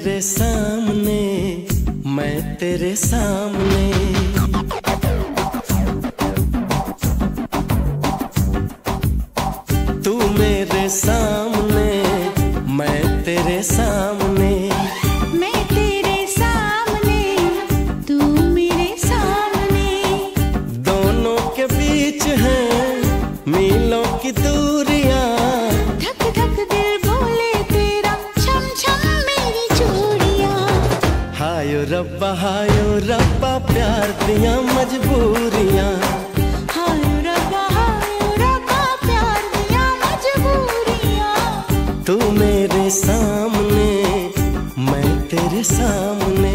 मेरे सामने, मैं तेरे सामने। तू मेरे सामने, मैं तेरे सामने। मैं तेरे सामने, तू मेरे सामने। दोनों के बीच है मीलों की दूरियां। धक धक दिल बोले तेरा, छम छम मेरी चूड़ियां। हायो रब्बा प्यार दिया मजबूरियां। हायो रब्बा प्यार दिया मजबूरियां। तू मेरे सामने, मैं तेरे सामने।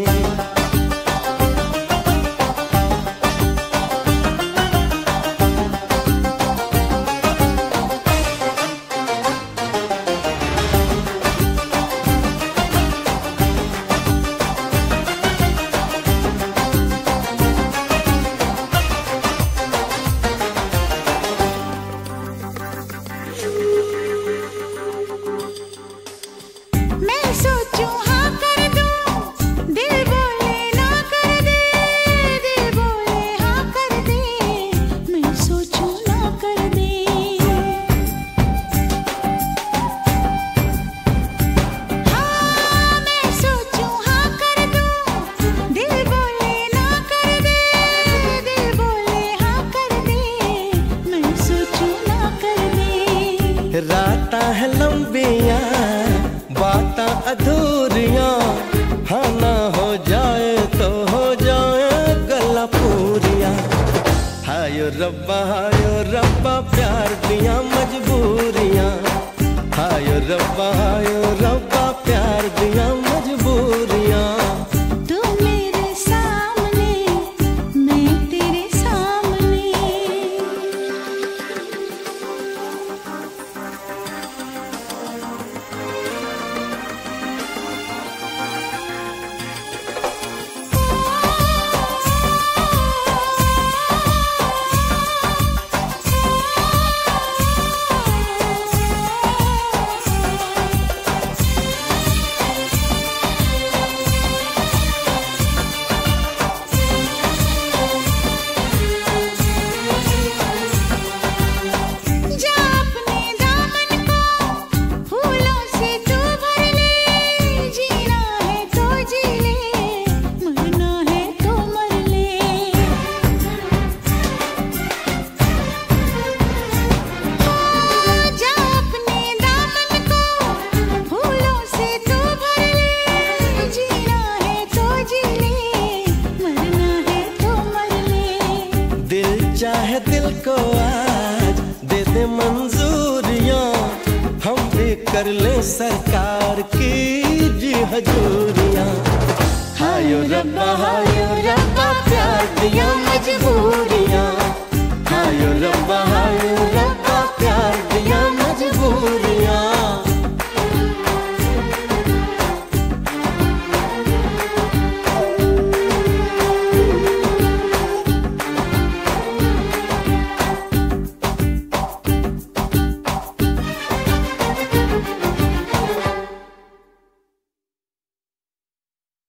मैं सोचूं हाँ कर दूं, दिल बोले ना कर दे। दिल बोले हाँ कर दे, मैं सोचूं ना कर दे। हाँ मैं सोचूं हाँ कर दूं, दिल बोले ना कर दे। दिल बोले हाँ कर दे, मैं सोचूं ना कर दे। रातां है लंबियां, बातां अधूरियां। हाँ ना हो जाए तो हो जाए गल्लां पूरियां। हायो रब्बा प्यार दियां मजबूरियां। हायो रब्बा प्यार दियां मजबूरियां। तू मेरे सामने, मैं तेरे सामने। जा अपने दामन को फूलों से तू भर ले। जीना है तो जी ले, मरना है तो मर ले। जा अपने दामन को फूलों से तू भर ले। जीना है तो जी ले, मरना है तो मर ले। दिल चाहे दिल को आज दे दे मंजूरियां। हम भी कर ले सरकार की जी हजूरियां। हायो रब्बा प्यार दिया मजबूर।